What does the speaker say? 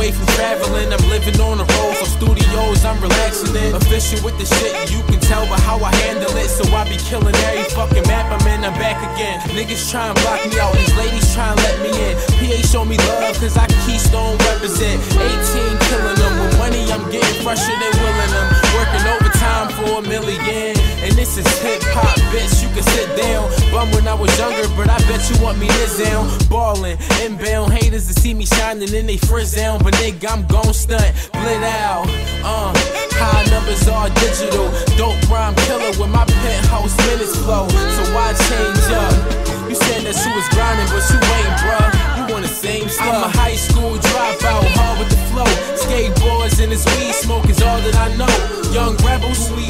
away from traveling, I'm living on the road. From studios, I'm relaxing in. Official with the shit, you can tell by how I handle it. So I be killing every fucking map I'm in, I'm back again. Niggas try and block me out, these ladies try and let me in. PA show me love, cause I Keystone represent. 18 killing them, with money I'm getting fresher than willing them. Working overtime for $1 million. And this is hip-hop, bitch, you can sit down. Bum when I was younger, but I bet you want me this down. Ballin', inbound haters to see me shining in they frizz down. But nigga, I'm gon' stunt, blit out. High numbers are digital. Dope rhyme killer with my penthouse minutes flow. So why change up? You said that you was grinding, but you ain't, bruh. You want the same stuff. I'm a high school dropout, hard with the flow. Skateboards and this weed smoke is all that I know. Young rebel, sweet